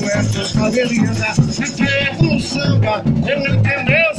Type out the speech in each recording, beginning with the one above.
duetos com a beleza, enterro o samba, eu não entendo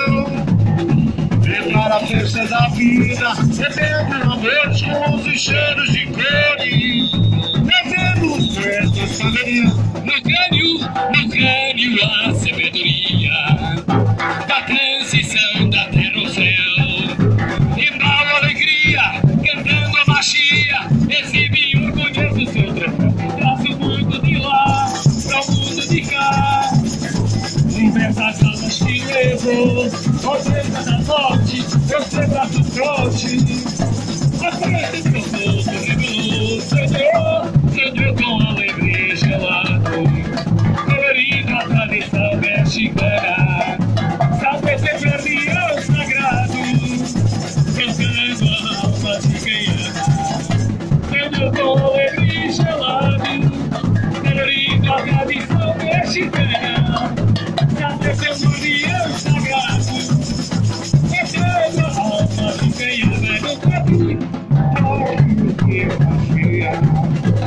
para a festa da vida, bebendo momentos com os cheiros de cores, bebendo os duetos com a beleza, no crânio a sabedoria da transição da terra ao céu, e mal alegria, cantando a machia, exibe e orgulhoso o seu troféu, traz o mundo de lá para o mundo de cá, liberta as almas que levou, ordenha da morte, eu sei braço forte, a frente do povo revelou, sonhou com alegria gelado, colorido a tradição mexicana, sabe ser guardião sagrado, cantando a alma de quem ama, sonhou com alegria gelado, colorido a tradição mexicana, sabe ser guardião sagrado, cantando a alma de quem ama, no quadrinho, olha o que eu achei.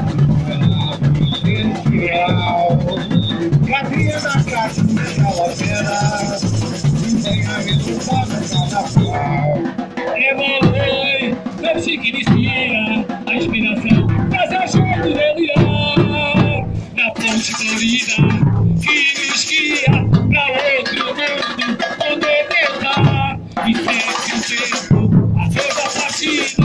Cadinha da caixa de calaveira, tem a resultado da pau. Evolui, deve-se que inicia a inspiração, mas é jeito de brilhar na ponte florida que me esquia pra outro mundo, onde Deus tá, e sempre o tempo, a toda partida.